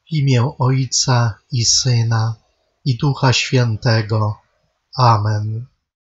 W imię Ojca i Syna, i Ducha Świętego. Amen.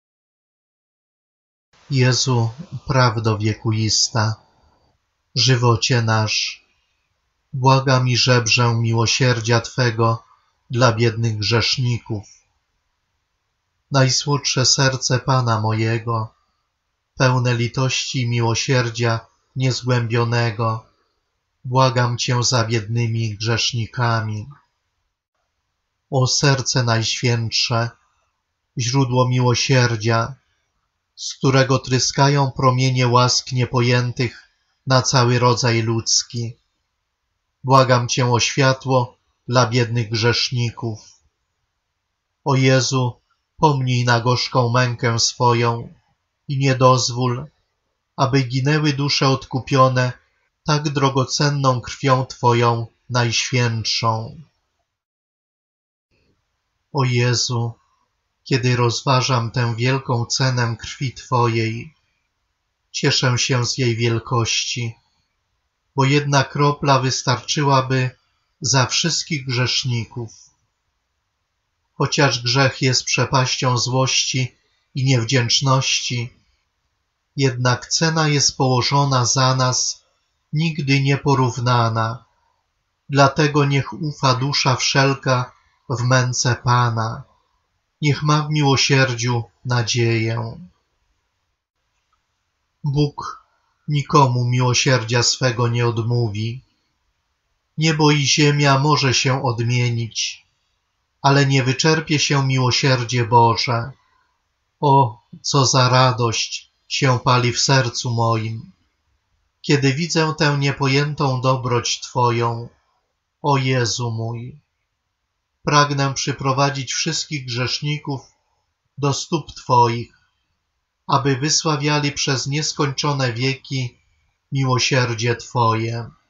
Jezu, prawdo wiekuista, żywocie nasz, błagam i żebrzę miłosierdzia Twego dla biednych grzeszników. Najsłodsze serce Pana mojego, pełne litości i miłosierdzia niezgłębionego, błagam Cię za biednymi grzesznikami. O serce najświętsze, źródło miłosierdzia, z którego tryskają promienie łask niepojętych na cały rodzaj ludzki, błagam Cię o światło dla biednych grzeszników. O Jezu, pomnij na gorzką mękę swoją i nie dozwól, aby ginęły dusze odkupione tak drogocenną krwią Twoją najświętszą. O Jezu, kiedy rozważam tę wielką cenę krwi Twojej, cieszę się z jej wielkości, bo jedna kropla wystarczyłaby za wszystkich grzeszników. Chociaż grzech jest przepaścią złości i niewdzięczności, jednak cena jest położona za nas nigdy nieporównana. Dlatego niech ufa dusza wszelka w męce Pana. Niech ma w miłosierdziu nadzieję. Bóg nikomu miłosierdzia swego nie odmówi. Niebo i ziemia może się odmienić, ale nie wyczerpie się miłosierdzie Boże. O, co za radość się pali w sercu moim, kiedy widzę tę niepojętą dobroć Twoją, o Jezu mój. Pragnę przyprowadzić wszystkich grzeszników do stóp Twoich, aby wysławiali przez nieskończone wieki miłosierdzie Twoje.